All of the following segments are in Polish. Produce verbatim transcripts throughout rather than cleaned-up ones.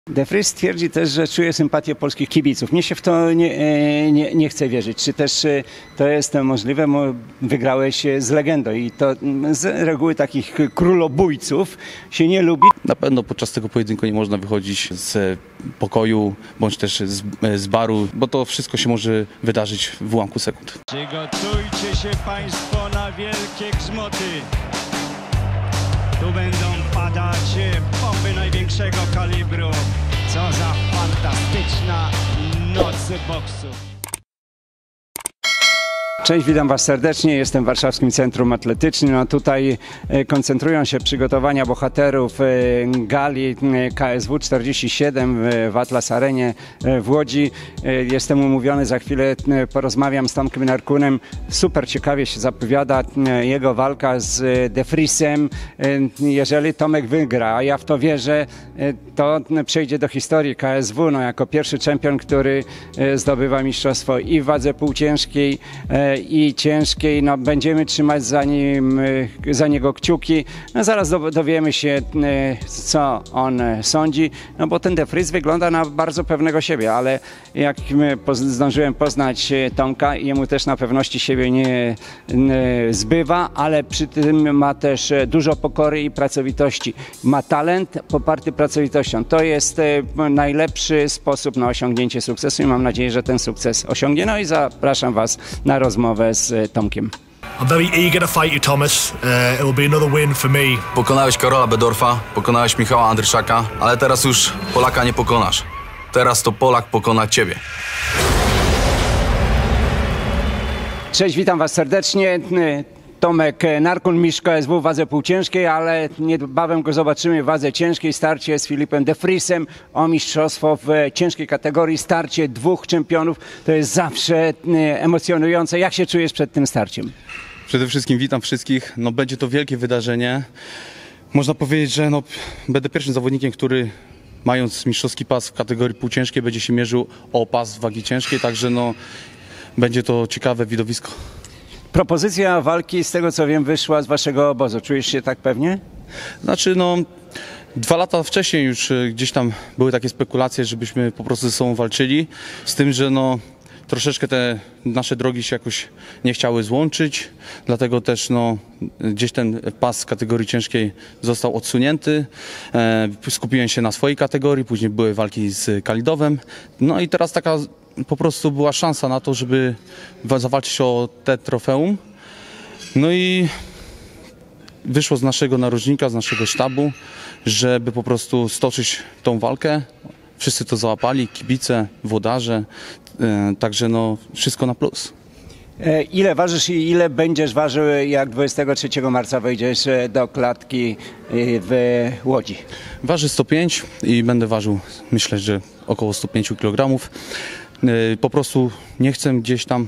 De Vries twierdzi też, że czuje sympatię polskich kibiców. Mnie się w to nie, nie, nie chce wierzyć. Czy też to jest możliwe? Wygrałeś z legendą i to z reguły takich królobójców się nie lubi. Na pewno podczas tego pojedynku nie można wychodzić z pokoju bądź też z, z baru, bo to wszystko się może wydarzyć w ułamku sekund. Przygotujcie się Państwo na wielkie grzmoty. Tu będą padać bomby największego kalibru. Co za fantastyczna noc boksu. Cześć, witam Was serdecznie. Jestem w Warszawskim Centrum Atletycznym. No tutaj koncentrują się przygotowania bohaterów gali K S W czterdzieści siedem w Atlas Arenie w Łodzi. Jestem umówiony, za chwilę porozmawiam z Tomkiem Narkunem. Super ciekawie się zapowiada jego walka z De Vriesem. Jeżeli Tomek wygra, a ja w to wierzę, to przejdzie do historii K S W no, jako pierwszy czempion, który zdobywa mistrzostwo i w wadze półciężkiej, i ciężkiej. No, będziemy trzymać za nim, za niego kciuki. No, zaraz dowiemy się, co on sądzi, no bo ten De Vries wygląda na bardzo pewnego siebie, ale jak zdążyłem poznać Tomka, jemu też na pewności siebie nie zbywa, ale przy tym ma też dużo pokory i pracowitości. Ma talent poparty pracowitością. To jest najlepszy sposób na osiągnięcie sukcesu i mam nadzieję, że ten sukces osiągnie. No i zapraszam Was na rozmowę z Tomkiem. I'm very eager to fight you, Thomas. Uh, it will be another win for me. Pokonałeś Karola Bedorfa, pokonałeś Michała Andryszaka, ale teraz już Polaka nie pokonasz. Teraz to Polak pokona ciebie. Cześć, witam Was serdecznie. Tomek Narkun, mistrz K S W w wadze półciężkiej, ale niebawem go zobaczymy w wadze ciężkiej. Starcie z Filipem De Vriesem o mistrzostwo w ciężkiej kategorii. Starcie dwóch czempionów. To jest zawsze emocjonujące. Jak się czujesz przed tym starciem? Przede wszystkim witam wszystkich. No, będzie to wielkie wydarzenie. Można powiedzieć, że no, będę pierwszym zawodnikiem, który mając mistrzowski pas w kategorii półciężkiej będzie się mierzył o pas wagi ciężkiej. Także no, będzie to ciekawe widowisko. Propozycja walki, z tego co wiem, wyszła z Waszego obozu. Czujesz się tak pewnie? Znaczy, no, dwa lata wcześniej już gdzieś tam były takie spekulacje, żebyśmy po prostu ze sobą walczyli. Z tym, że no, troszeczkę te nasze drogi się jakoś nie chciały złączyć. Dlatego też no, gdzieś ten pas z kategorii ciężkiej został odsunięty. E, skupiłem się na swojej kategorii, później były walki z Kalidowem. No i teraz taka po prostu była szansa na to, żeby zawalczyć o te trofeum. No i wyszło z naszego narożnika, z naszego sztabu, żeby po prostu stoczyć tą walkę. Wszyscy to załapali, kibice, włodarze, yy, także no wszystko na plus. Ile ważysz i ile będziesz ważył, jak dwudziestego trzeciego marca wejdziesz do klatki w Łodzi? Waży sto pięć i będę ważył, myślę, że około sto pięć kilogramów. Po prostu nie chcę gdzieś tam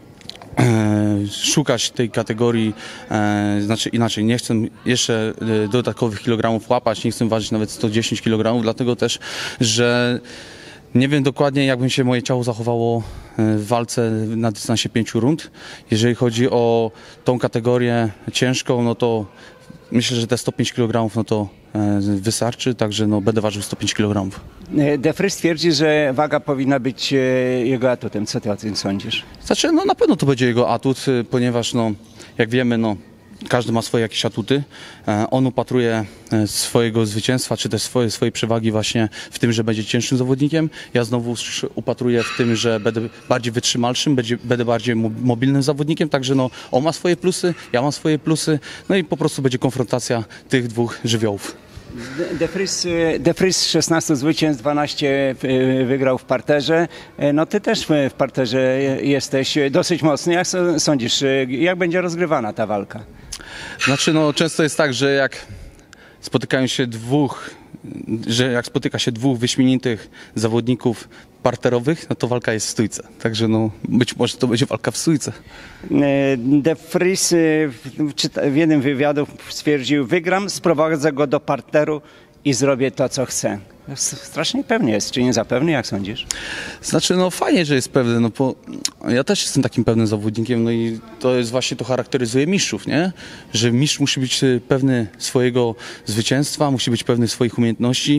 e, szukać tej kategorii, e, znaczy inaczej, nie chcę jeszcze dodatkowych kilogramów łapać, nie chcę ważyć nawet sto dziesięć kilogramów, dlatego też, że nie wiem dokładnie, jakby się moje ciało zachowało w walce na dystansie pięciu rund. Jeżeli chodzi o tą kategorię ciężką, no to myślę, że te sto pięć kilogramów no to wystarczy, także no będę ważył sto pięć kilogramów. De Vries twierdzi, że waga powinna być jego atutem. Co ty o tym sądzisz? Znaczy, no na pewno to będzie jego atut, ponieważ no, jak wiemy, no każdy ma swoje jakieś atuty. On upatruje swojego zwycięstwa, czy też swoje, swojej przewagi właśnie w tym, że będzie cięższym zawodnikiem. Ja znowu upatruję w tym, że będę bardziej wytrzymalszym, będzie, będę bardziej mobilnym zawodnikiem. Także no, on ma swoje plusy, ja mam swoje plusy. No i po prostu będzie konfrontacja tych dwóch żywiołów. De Vries, De Vries szesnaście zwycięstw, dwanaście wygrał w parterze. No ty też w parterze jesteś dosyć mocny. Jak sądzisz, jak będzie rozgrywana ta walka? Znaczy, no często jest tak, że jak spotykają się dwóch, że jak spotyka się dwóch wyśmienitych zawodników parterowych, no to walka jest w stójce. Także no być może to będzie walka w stójce. De Vries w jednym wywiadu stwierdził: wygram, sprowadzę go do parteru i zrobię to, co chcę. Strasznie pewnie jest, czy nie za pewny, jak sądzisz? Znaczy, no fajnie, że jest pewny, no bo ja też jestem takim pewnym zawodnikiem, no i to jest właśnie, to charakteryzuje mistrzów, nie? Że mistrz musi być pewny swojego zwycięstwa, musi być pewny swoich umiejętności.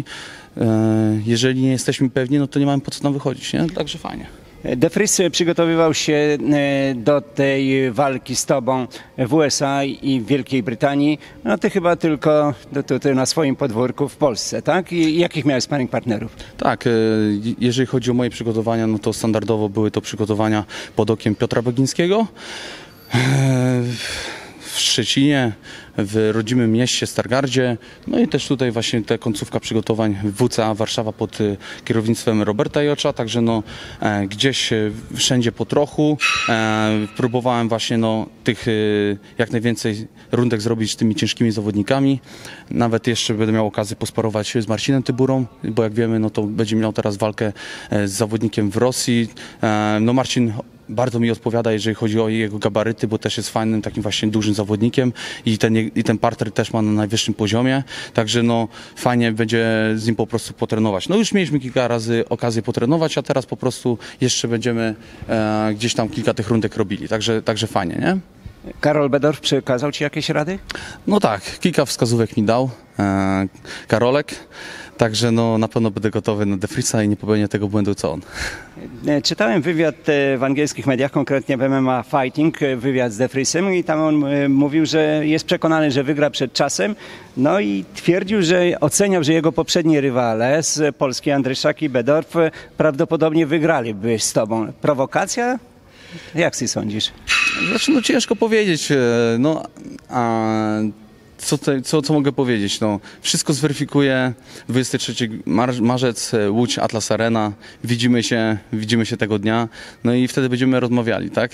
jeżeli nie jesteśmy pewni, no to nie mamy po co nam wychodzić, nie? Także fajnie. De Vries przygotowywał się e, do tej walki z tobą w U S A i w Wielkiej Brytanii. No ty chyba tylko tutaj na swoim podwórku w Polsce, tak? I jakich miałeś sparring partnerów? Tak, e, jeżeli chodzi o moje przygotowania, no to standardowo były to przygotowania pod okiem Piotra Bagińskiego. E, w Szczecinie, w rodzimym mieście Stargardzie, no i też tutaj właśnie ta końcówka przygotowań w W C A Warszawa pod y, kierownictwem Roberta Jocza, także no e, gdzieś e, wszędzie po trochu. E, próbowałem właśnie no tych e, jak najwięcej rundek zrobić z tymi ciężkimi zawodnikami. Nawet jeszcze będę miał okazję posparować z Marcinem Tyburą, bo jak wiemy, no to będzie miał teraz walkę e, z zawodnikiem w Rosji. E, no Marcin bardzo mi odpowiada, jeżeli chodzi o jego gabaryty, bo też jest fajnym, takim właśnie dużym zawodnikiem i ten, i ten partner też ma na najwyższym poziomie, także no fajnie będzie z nim po prostu potrenować. No już mieliśmy kilka razy okazję potrenować, a teraz po prostu jeszcze będziemy e, gdzieś tam kilka tych rundek robili, także, także fajnie, nie? Karol Bedorf przekazał ci jakieś rady? No tak, kilka wskazówek mi dał e, Karolek, także no na pewno będę gotowy na De Vriesa i nie popełnię tego błędu co on. E, Czytałem wywiad e, w angielskich mediach, konkretnie w M M A Fighting, e, wywiad z De Vriesem i tam on e, mówił, że jest przekonany, że wygra przed czasem. No i twierdził, że oceniał, że jego poprzedni rywale z Polski, Andryszak i Bedorf, e, prawdopodobnie wygraliby z tobą. Prowokacja? Jak ty sądzisz? Znaczy, no ciężko powiedzieć, e, no a co, te, co, co mogę powiedzieć, no wszystko zweryfikuję, dwudziestego trzeciego mar- marzec, e, Łódź, Atlas Arena, widzimy się, widzimy się tego dnia, no i wtedy będziemy rozmawiali, tak?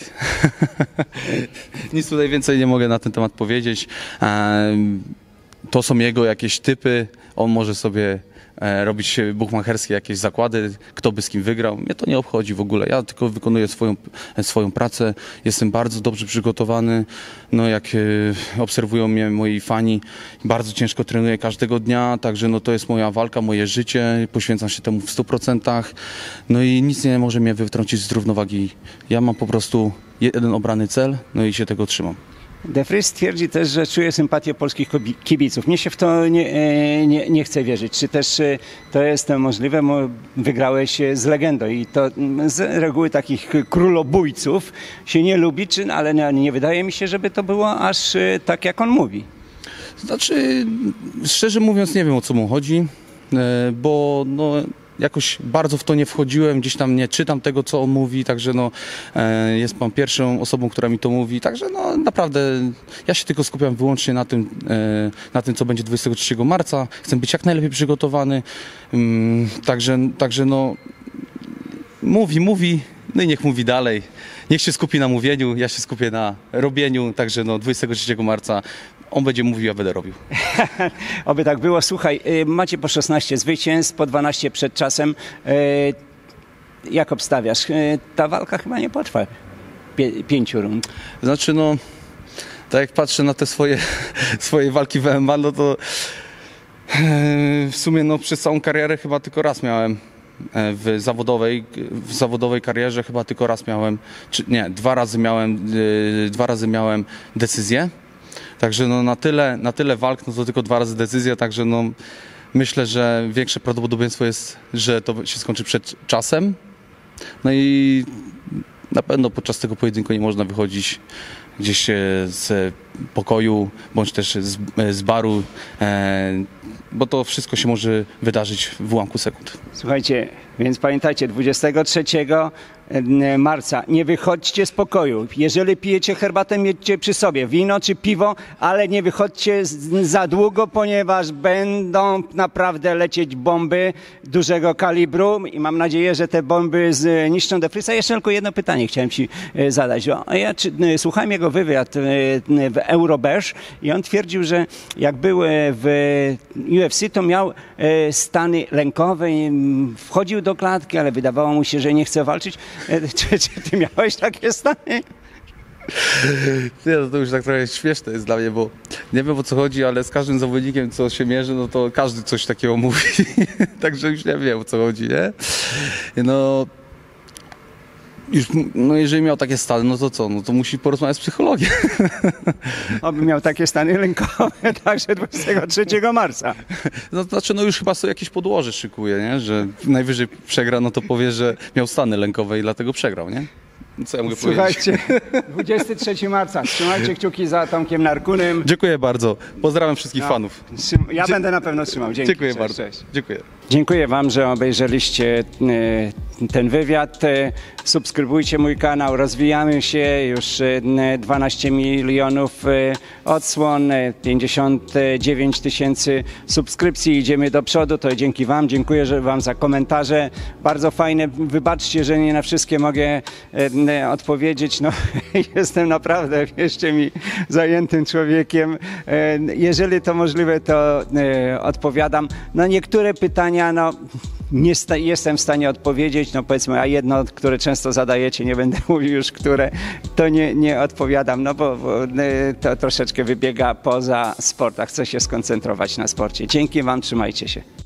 Nic tutaj więcej nie mogę na ten temat powiedzieć, e, to są jego jakieś typy, on może sobie e, robić buchmacherskie jakieś zakłady, kto by z kim wygrał. Mnie to nie obchodzi w ogóle. Ja tylko wykonuję swoją, swoją pracę. Jestem bardzo dobrze przygotowany. No jak e, obserwują mnie moi fani, bardzo ciężko trenuję każdego dnia, także no to jest moja walka, moje życie. Poświęcam się temu w stu procentach. No i nic nie może mnie wytrącić z równowagi. Ja mam po prostu jeden obrany cel, no i się tego trzymam. De Vries twierdzi też, że czuje sympatię polskich kibiców. Mnie się w to nie, nie, nie chce wierzyć. Czy też to jest możliwe? Wygrałeś z legendą i to z reguły takich królobójców się nie lubi, czy, ale nie, nie wydaje mi się, żeby to było aż tak, jak on mówi. Znaczy, szczerze mówiąc, nie wiem, o co mu chodzi, bo no, jakoś bardzo w to nie wchodziłem, gdzieś tam nie czytam tego, co on mówi, także no, e, jest pan pierwszą osobą, która mi to mówi, także no naprawdę ja się tylko skupiam wyłącznie na tym, e, na tym co będzie dwudziestego trzeciego marca, chcę być jak najlepiej przygotowany, mm, także, także no mówi, mówi, no i niech mówi dalej, niech się skupi na mówieniu, ja się skupię na robieniu, także no dwudziestego trzeciego marca on będzie mówił, ja będę robił. Oby tak było. Słuchaj, macie po szesnaście zwycięstw, po dwanaście przed czasem. Jak obstawiasz? Ta walka chyba nie potrwa pie- pięciu rund. Znaczy no, tak jak patrzę na te swoje, swoje walki w M M A, no to w sumie no przez całą karierę chyba tylko raz miałem w zawodowej, w zawodowej karierze chyba tylko raz miałem, czy nie, dwa razy miałem, dwa razy miałem decyzję. Także no na tyle, na tyle walk, no to tylko dwa razy decyzja, także no myślę, że większe prawdopodobieństwo jest, że to się skończy przed czasem. No i na pewno podczas tego pojedynku nie można wychodzić gdzieś z pokoju, bądź też z, z baru, e, bo to wszystko się może wydarzyć w ułamku sekund. Słuchajcie, więc pamiętajcie, dwudziestego trzeciego marca nie wychodźcie z pokoju. Jeżeli pijecie herbatę, miejcie przy sobie wino czy piwo, ale nie wychodźcie za długo, ponieważ będą naprawdę lecieć bomby dużego kalibru i mam nadzieję, że te bomby zniszczą De Vriesa. Jeszcze tylko jedno pytanie chciałem ci zadać. Ja czy, słuchałem jego wywiad w Eurobash i on twierdził, że jak był w U F C, to miał stany lękowe, wchodził do klatki, ale wydawało mu się, że nie chce walczyć. Czy, czy ty miałeś takie stany? Nie, no to już tak trochę śmieszne jest dla mnie, bo nie wiem o co chodzi, ale z każdym zawodnikiem, co się mierzy, no to każdy coś takiego mówi. Także już nie wiem o co chodzi, nie? No, Już, no jeżeli miał takie stany, no to co? No to musi porozmawiać z psychologiem. Oby miał takie stany lękowe także dwudziestego trzeciego marca. No, znaczy, no już chyba sobie jakieś podłoże szykuje, nie? Że najwyżej przegra, no to powie, że miał stany lękowe i dlatego przegrał, nie? No co ja mogę powiedzieć? Słuchajcie, dwudziestego trzeciego marca. Trzymajcie kciuki za Tomkiem Narkunym. Dziękuję bardzo. Pozdrawiam wszystkich fanów. Trzym- Ja będę na pewno trzymał. Dzięki. Dziękuję Cześć, bardzo. cześć. Dziękuję. Dziękuję Wam, że obejrzeliście e, ten wywiad. E, Subskrybujcie mój kanał. Rozwijamy się. Już e, dwanaście milionów e, odsłon, e, pięćdziesiąt dziewięć tysięcy subskrypcji. Idziemy do przodu. To dzięki Wam. Dziękuję że Wam za komentarze. Bardzo fajne. Wybaczcie, że nie na wszystkie mogę e, odpowiedzieć. No, jestem naprawdę, wierzcie mi, zajętym człowiekiem. E, jeżeli to możliwe, to e, odpowiadam. No niektóre pytania no, nie sta- jestem w stanie odpowiedzieć, no powiedzmy, a jedno, które często zadajecie, nie będę mówił już, które, to nie, nie odpowiadam, no bo, bo y, to troszeczkę wybiega poza sport, a chcę się skoncentrować na sporcie. Dzięki Wam, trzymajcie się.